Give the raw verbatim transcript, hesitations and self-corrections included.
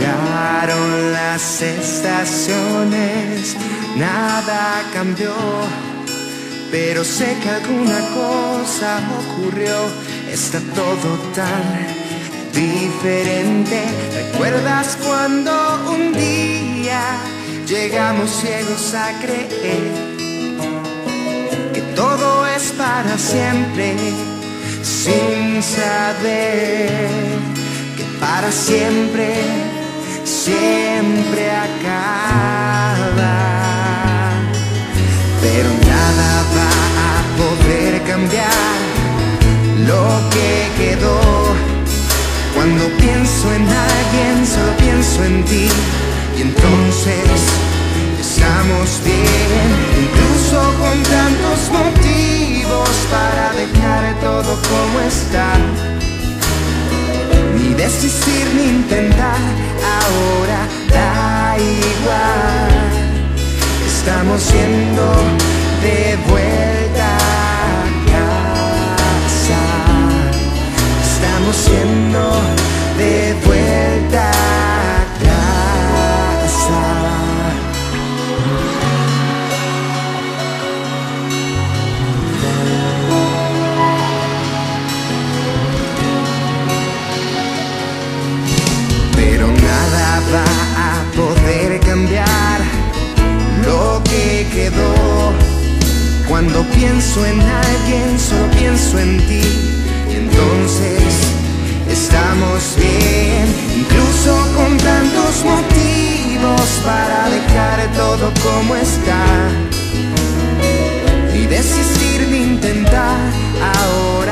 Pasaron las estaciones, nada cambió, pero sé que alguna cosa ocurrió. Está todo tan diferente. ¿Recuerdas cuando un día llegamos ciegos a creer que todo es para siempre, sin saber que para siempre siempre acaba? Pero nada va a poder cambiar lo que quedó. Cuando pienso en alguien, solo pienso en ti, y entonces estamos bien, incluso con tantos motivos para dejar todo como está. Ni desistir ni intentar, ahora da igual. Estamos yendo de vuelta a casa. Estamos yendo de vuelta a casa. Pero nada va a poder cambiar lo que quedó. Cuando pienso en alguien, solo pienso en ti, y entonces estamos bien, incluso con tantos motivos para dejar todo como está. Ni desistir ni intentar, ahora